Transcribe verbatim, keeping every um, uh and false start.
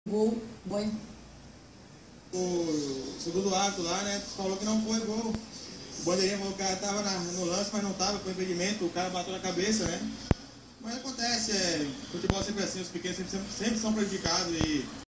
Gol, gol. O segundo árbitro lá, né, falou que não foi gol. O bandeirinha falou que o cara tava na, no lance, mas não tava, foi impedimento, o cara bateu na cabeça, né? Mas acontece, é, futebol sempre é assim, os pequenos sempre, sempre, sempre são prejudicados e